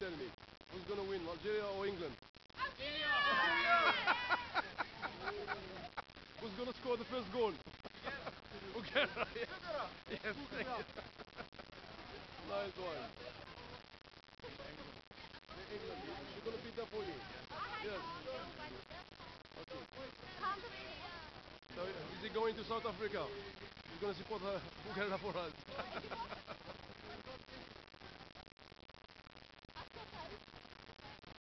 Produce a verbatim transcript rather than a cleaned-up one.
tell me. Who's going to win, Algeria or England? Algeria! Who's going to score the first goal? Boughera. Yes, yes, thank you. Nice one. England, we're going to beat them for you. Yes. Okay. So is he going to South Africa? He's going to support uh, Boughera for us.